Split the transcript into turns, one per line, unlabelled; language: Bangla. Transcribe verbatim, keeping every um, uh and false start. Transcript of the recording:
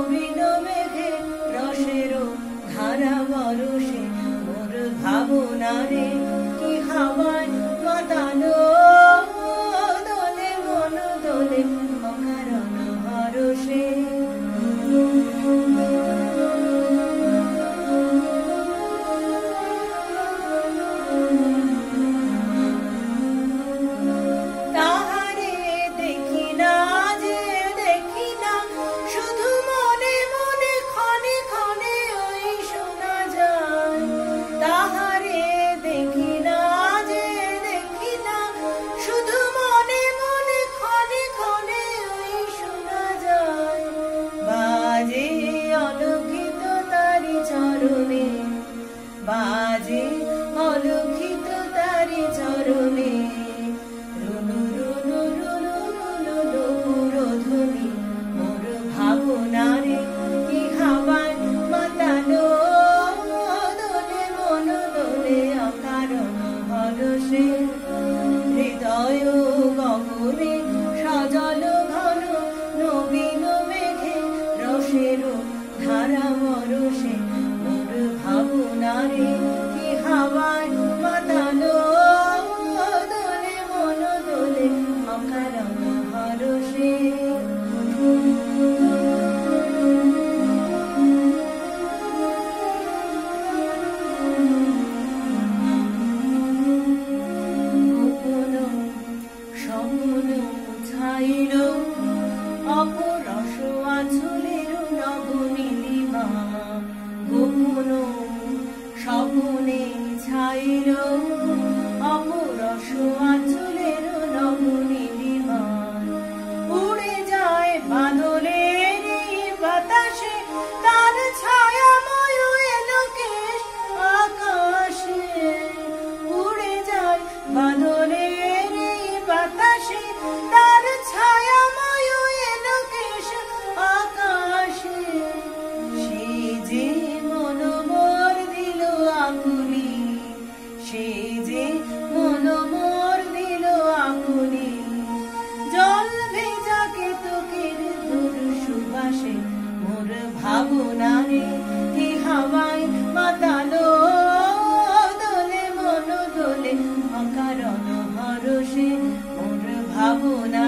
নবীন মেঘে রসের ধারা বরসে মোর ভাবনারে কি হাওয়ায় মাতানো দোলে মন দোলে অকারণ হরষে। বাজে অলক্ষিত তারি চরণে রুনু রুনু রুনু রুনু পুরোধ্বনি মোর ভাবনারে কি হাওয়ায় মাতানো দোলে মন দোলে অকারণ হরষে। হৃদয় গগনে সজল ঘন নবীন মেঘে রসের ধারা বরসে মোর ভাবনারে কি হাওয়ায় মাতানো দোলে মন দোলে অকারণ হরষে। গোপন স্বপ্ন ছাইল অপরস আঁচলের নব নীলিমা, গোপন স্বপ্নে ছাইল অপরস আঁচলের নব নীলিমা। উড়ে যায় বাদলের বাতাসে তার ছায়াময় এলোকেশ আকাশে। উড়ে যায় বাদলের বাতাসে তার ছায়াময় এলোকেশ আকাশে। সে যে মন মোর দিল আকুলি, সে যে মন মোর দিল আকুলি। জল ভেজা কেতকের দূর সুবাসে মোর ভাবনারে কি হাওয়ায় মাতালো দোলে মন দোলে অকারণ হরষে মোর ভাবনা।